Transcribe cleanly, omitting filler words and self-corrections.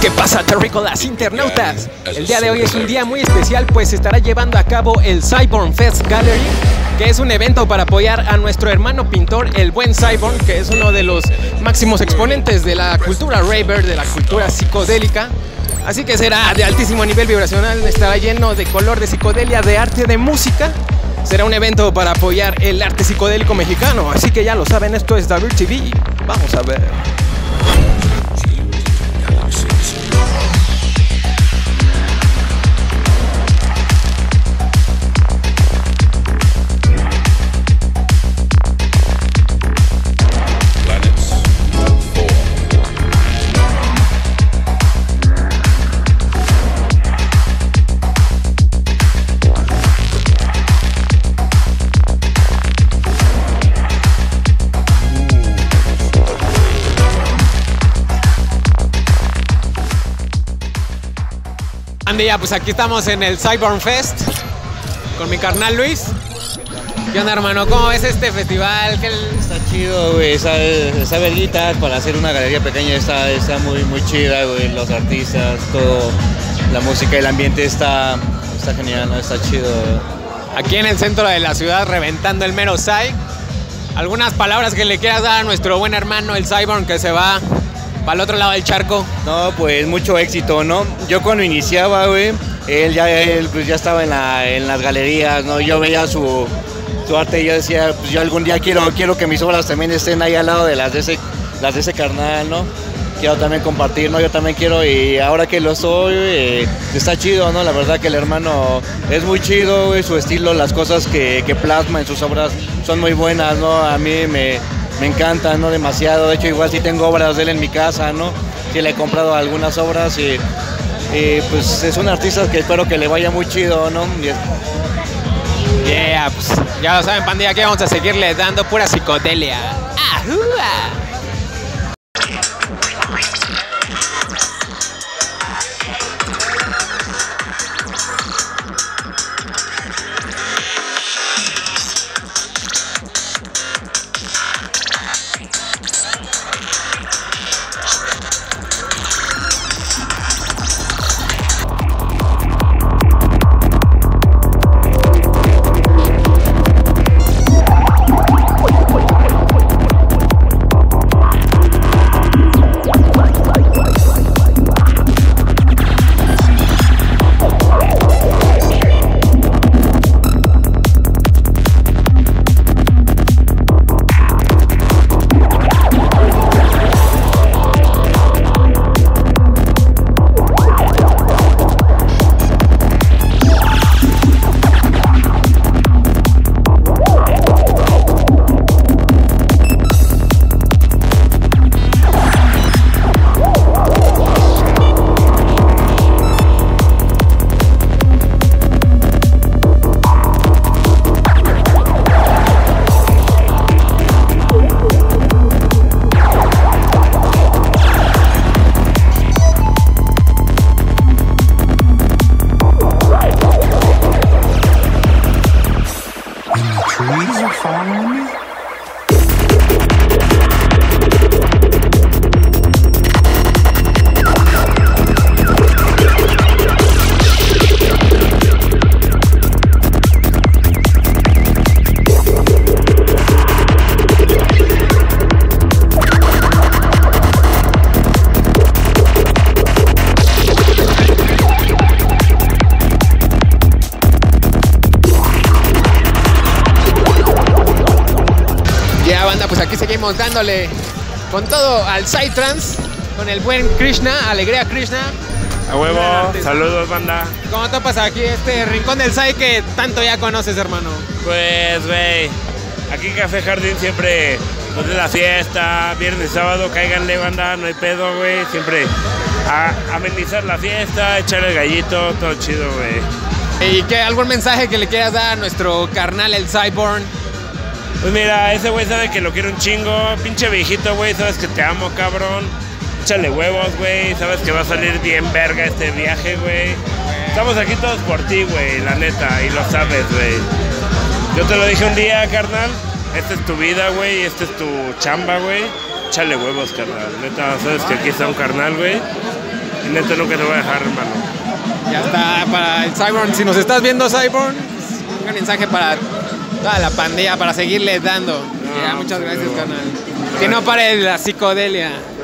¿Qué pasa, terrícolas internautas? El día de hoy es un día muy especial, pues se estará llevando a cabo el Cyborn Fest Gallery, que es un evento para apoyar a nuestro hermano pintor, el buen Cyborn, que es uno de los máximos exponentes de la cultura raver, de la cultura psicodélica. Así que será de altísimo nivel vibracional, estará lleno de color, de psicodelia, de arte, de música. Será un evento para apoyar el arte psicodélico mexicano, así que ya lo saben, esto es Dabir TV. Vamos a ver. Andía, pues aquí estamos en el Cyborn Fest con mi carnal Luis. ¿Qué onda, hermano? ¿Cómo ves este festival? Está chido, güey, esa verguita para hacer una galería pequeña está muy chida, güey. Los artistas, todo, la música, el ambiente está genial, ¿no? Está chido, güey. Aquí en el centro de la ciudad, reventando el mero Cy. ¿Algunas palabras que le quieras dar a nuestro buen hermano, el Cyborn, que se va para el otro lado del charco? No, pues mucho éxito, ¿no? Yo cuando iniciaba, güey, él pues ya estaba en las galerías, ¿no? Yo veía su arte y yo decía, pues yo algún día quiero que mis obras también estén ahí al lado de las de ese carnal, ¿no? Quiero también compartir, ¿no? Yo también quiero, y ahora que lo soy, está chido, ¿no? La verdad que el hermano es muy chido, güey, su estilo, las cosas que plasma en sus obras son muy buenas, ¿no? A mí me encanta, ¿no? Demasiado. De hecho, igual sí tengo obras de él en mi casa, ¿no? Sí le he comprado algunas obras y pues es un artista que espero que le vaya muy chido, ¿no? Yeah, pues ya lo saben, pandilla, que vamos a seguirle dando pura psicodelia. ¡Ajúa! Pues aquí seguimos dándole con todo al Psytrance, con el buen Krishna, Alegría Krishna. A huevo, saludos, banda. ¿Cómo topas aquí este rincón del Psy que tanto ya conoces, hermano? Pues, güey, aquí en Café Jardín siempre nos de la fiesta, viernes y sábado, cáiganle, banda, no hay pedo, güey. Siempre a amenizar la fiesta, echarle el gallito, todo chido, güey. ¿Y qué, algún mensaje que le quieras dar a nuestro carnal, el Cyborn? Pues mira, ese güey sabe que lo quiero un chingo, pinche viejito, güey, sabes que te amo, cabrón. Échale huevos, güey, sabes que va a salir bien verga este viaje, güey. Estamos aquí todos por ti, güey, la neta, y lo sabes, güey. Yo te lo dije un día, carnal, esta es tu vida, güey, esta es tu chamba, güey. Échale huevos, carnal, neta, sabes que aquí está un carnal, güey. Y neta nunca te voy a dejar, hermano. Ya está, para el Cyborn. Si nos estás viendo, Cyborn, un mensaje para toda la pandilla para seguirle dando. Ya, muchas gracias, carnal. Que no pare la psicodelia.